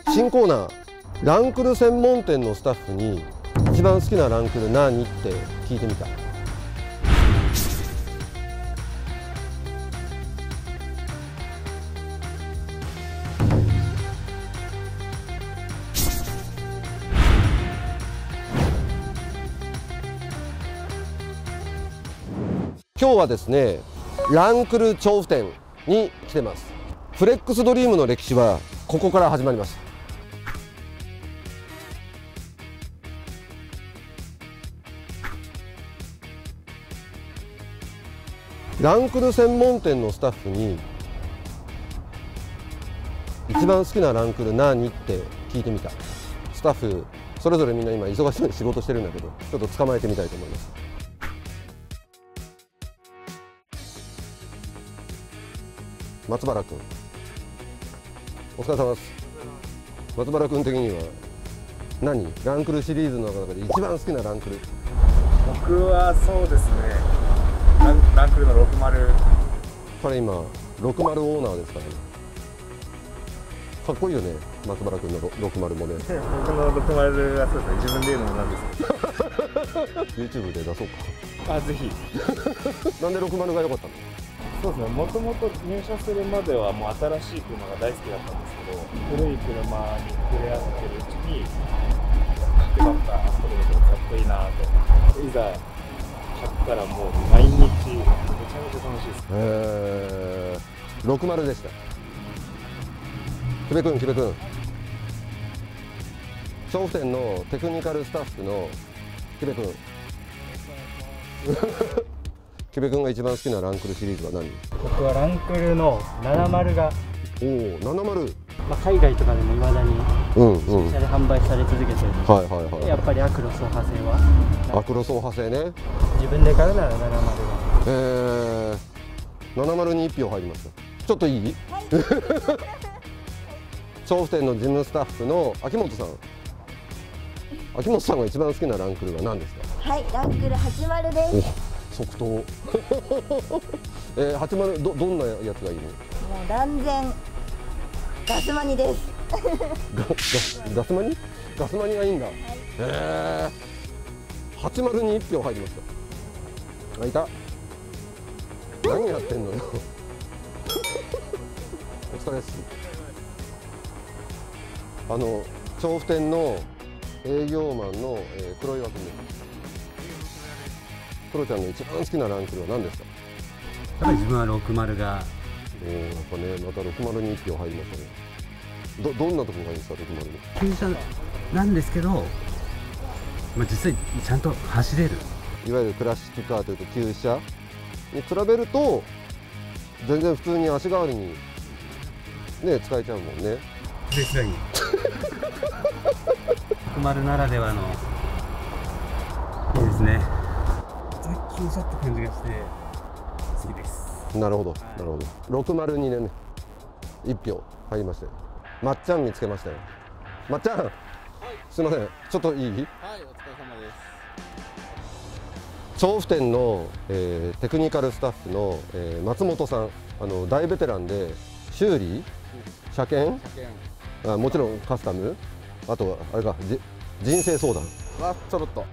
新コーナー、ランクル専門店のスタッフに一番好きなランクル何って聞いてみた。今日はですね、ランクル調布店に来てます。フレックスドリームの歴史はここから始まります。ランクル専門店のスタッフに一番好きなランクル何って聞いてみた。スタッフそれぞれみんな今忙しそうに仕事してるんだけど、ちょっと捕まえてみたいと思います。松原君、お疲れ様です。松原君的には何ランクルシリーズの中で一番好きなランクル？ 僕はそうですね、ランクルの60。 彼今60オーナーですからね。かっこいいよね、松原君の60もね。 僕の60はそうですね、自分で言うのもなんですけど YouTube で出そうあ、ぜひか。なんで60が良かったの？ そうですね、もともと入社するまではもう新しい車が大好きだったんですけど、古い車に触れ合ってるうちに角張ったこれがかっこいいなと、いざ買ったらもう毎日めちゃめちゃ楽しいです。 60でした。木部君、調布店のテクニカルスタッフの木部君木部君が一番好きなランクルシリーズは何？ 僕はランクルの70が、 70、 海外とかでも未だに新車で販売され続けてる。やっぱりアクロス派生はアクロス派生ね。 自分で買うなら70が。 70に1票入りました。ちょっといい？はい、調布店の事務スタッフの秋元さん。秋元さんが一番好きなランクルは何ですか？ はい、ランクル80です。 即答80、どんなやつがいいの？ もう断然ガスマニですガスマニ？ガスマニがいいんだ。80に1票入りました。いた。何やってんのよお疲れです。調布店の営業マンの、黒岩君です。黒ちゃんの一番好きなランクルは何ですか？ やっぱり自分は60が。 やっぱね、また60に1票入りましたね。どんなところがいいんですか、60に？ 旧車なんですけど、実際ちゃんと走れる。 いわゆるクラシックカーというか旧車に比べると全然普通に足代わりにね使えちゃうもんね。 ですがいい60ならではのいいですね。ザッキー車って感じがして好きです。 なるほど、なるほど。60にね1票入りましたよ。まっちゃん見つけましたよ。まっちゃん、すいません、ちょっといい？はい、お疲れ様です。調布店の、テクニカルスタッフの、松本さん、大ベテランで修理、車検、もちろんカスタム、あとはあれか、人生相談はちょろっと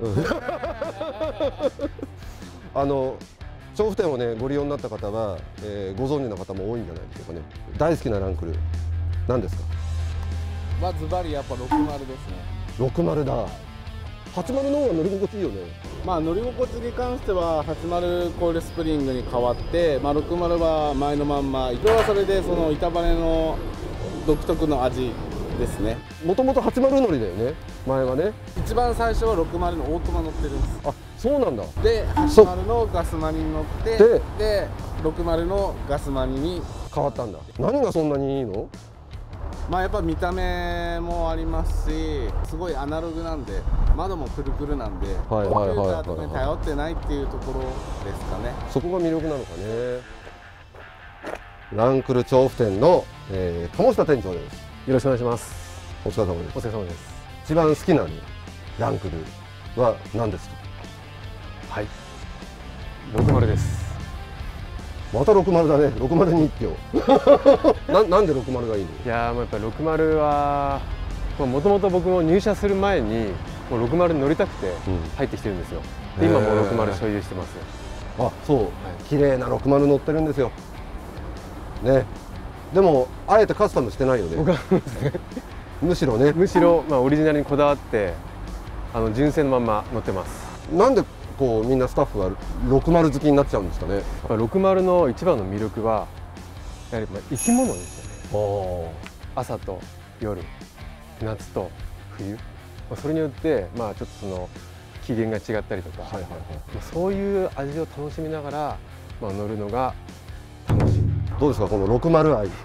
調布店をねご利用になった方は、ご存知の方も多いんじゃないでしょうかね。大好きなランクル何ですか？ ズバリやっぱ60ですね。 60だ。80の方が乗り心地いいよね。 乗り心地に関しては80コイルスプリングに変わって、60は前のまんま、それはそれでその板バネの独特の味ですね。 もともと80乗りだよね、前はね。 一番最初は60のオートマ乗ってるんです。 あ、そうなんだ。 で80のガスマニに乗ってで60のガスマニに変わったんだ。何がそんなにいいの？ やっぱ見た目もありますし、すごいアナログなんで、窓もくるくるなんで、コンピューターとかに頼ってないっていうところですかね。 そこが魅力なのかね。ランクル調布店の、鴨下店長です。よろしくお願いします。お疲れ様です。お疲れ様です。一番好きなランクルは何ですか？ はい、60です。 また60だね。60に1票なんで60がいいの？ いやー、やっぱり60はもともと僕も入社する前にもう60に乗りたくて入ってきてるんですよ。で今もう60所有してます。 あ、そう、綺麗な60乗ってるんですよね。でもあえてカスタムしてないよね。 僕はむしろね、 むしろオリジナルにこだわって純正のまま乗ってます。 なんでこうみんなスタッフが60好きになっちゃうんですかね。 60の一番の魅力はやはり生き物ですよね。朝と夜、夏と冬、それによってちょっとその機嫌が違ったりとか、そういう味を楽しみながら乗るのが楽しい。 どうですかこの60愛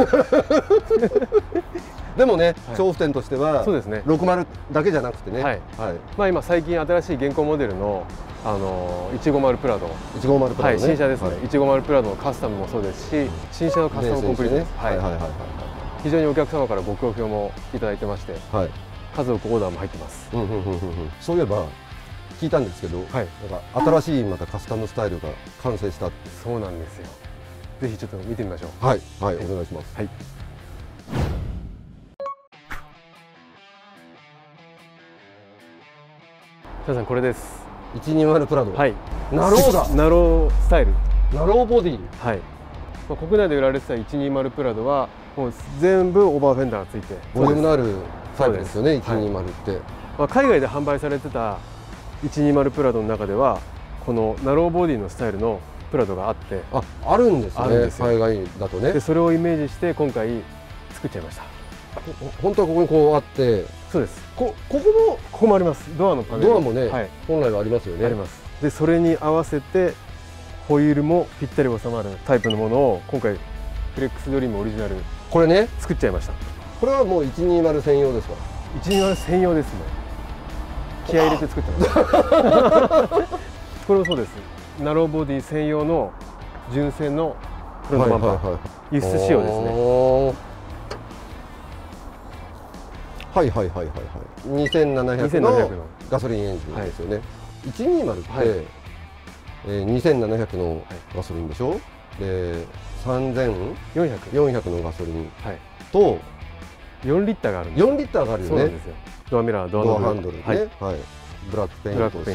でもね、調布店としてはそうですね、60だけじゃなくてね、 今最近新しい現行モデルの150プラド、新車ですね、150プラドのカスタムもそうですし、新車のカスタムコンプリートです。非常にお客様からご好評もいただいてまして、数多くオーダーも入ってます。 そういえば聞いたんですけど、なんか新しいまたカスタムスタイルが完成したって。 そうなんですよ。ぜひちょっと見てみましょう。 はい、はい、お願いします。はい。 皆さんこれです。 120プラド。 はい。 ナローだ。 ナロースタイル。 ナローボディ。 はい。国内で売られてた120プラドはもう全部オーバーフェンダーがついて。 ボリュームのあるタイプですよね。120って。 海外で販売されてた120プラドの中ではこのナローボディのスタイルのプラドがあって、 あるんですね。海外だとね。 でそれをイメージして今回作っちゃいました。 本当はここにこうあって、 そうです。 ここもあります。ドアのパネル。 ドアもね、本来はありますよね。 あります。でそれに合わせてホイールもぴったり収まるタイプのものを今回フレックスドリームオリジナルこれね作っちゃいました。 これはもう120専用ですか ？120専用ですね。気合い入れて作ってます。これもそうです。ナローボディ専用の純正のフロントバンパー、輸出仕様ですね。 はいはいはいはいはい。2700のガソリンエンジンですよね。120って2700のガソリンでしょ。で3400のガソリンと 4リッターがあるんです。 4リッターがあるよね。 ドアミラー、ドアハンドルね、ブラックペイントして、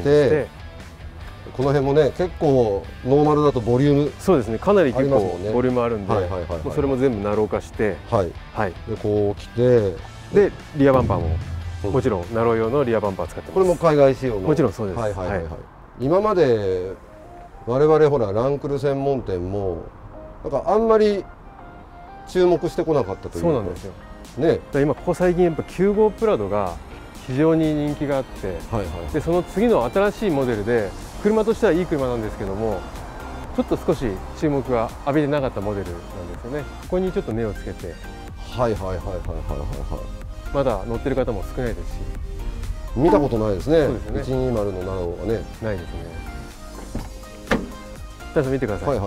この辺もね結構ノーマルだとボリューム、 そうですね、かなり結構ボリュームあるんで、それも全部ナロー化して、 でこう来て、 でリアバンパーももちろんナロー用のリアバンパー使ってます。 これも海外仕様の。 もちろんそうです。 今まで我々ほらランクル専門店もなんかあんまり注目してこなかったというか。 そうなんですよね。 今ここ最近やっぱ95プラドが非常に人気があって、でその次の新しいモデルで車としてはいい車なんですけども、ちょっと少し注目が浴びてなかったモデルなんですよね。ここにちょっと目をつけて、まだ乗ってる方も少ないですし、 見たことないですね。120のナローはね、 ないですね。皆さん見てください。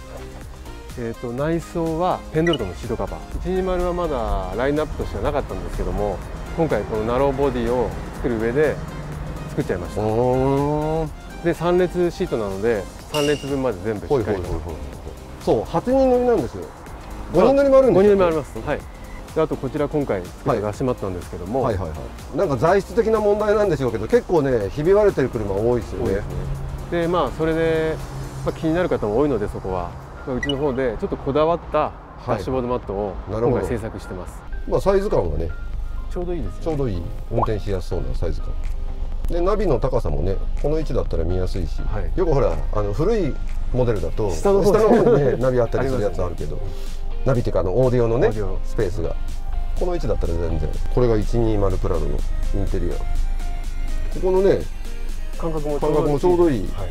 内装はペンドルトンのシートカバー。120はまだラインナップとしてはなかったんですけども、今回このナローボディを作る上で作っちゃいました。で3列シートなので3列分まで全部しっかりと。 そう、8人乗りなんですよ。5人乗りもあるんですよ。5 人乗りもあります。はい。であとこちら今回作ったラッシュマットなんですけども、 なんか材質的な問題なんでしょうけど、結構ねひび割れてる車多いですよね。 でそれで気になる方も多いので、そこはうちの方でちょっとこだわったダッシュボードマットを今回製作してます。 サイズ感がねちょうどいいですよね。 ちょうどいい、運転しやすそうなサイズ感で、ナビの高さもねこの位置だったら見やすいし、よくほら古いモデルだと下の方にねナビあったりするやつあるけど、ナビっていうかオーディオのねスペースがこの位置だったら全然。これが120プラドのインテリア。ここのね感覚もちょうどいい。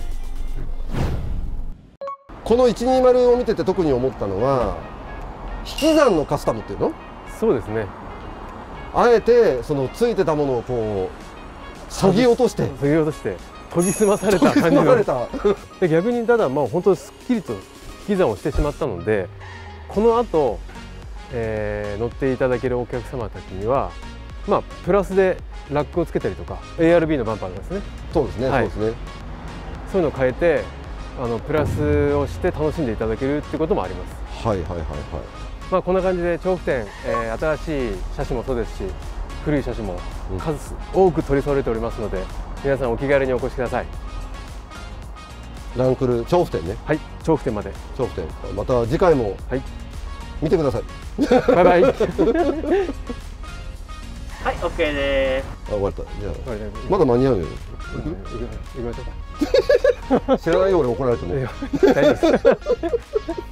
この120を見てて特に思ったのは、引き算のカスタムっていうの？ そうですね。 あえてそのついてたものをこう削ぎ落として研ぎ澄まされた感じので、逆にただ本当にすっきりと引き算をしてしまったので、この後、乗っていただけるお客様たちにはプラスでラックをつけたりとか ARB のバンパーですね。 そうですね、そうですね。 そういうのを変えてプラスをして楽しんでいただけるっていうこともあります。こんな感じで調布店、新しい車種もそうですし、 古い写真も数多く取り揃えておりますので、皆さんお気軽にお越しください。 ランクル調布店ね。 はい、調布店まで。 調布店、また次回も見てください。 バイバイ。 はい、OK です。 あ、終わった。じゃあまだ間に合うよ。 行きましょうか。 知らないよ俺怒られても。 大丈夫です。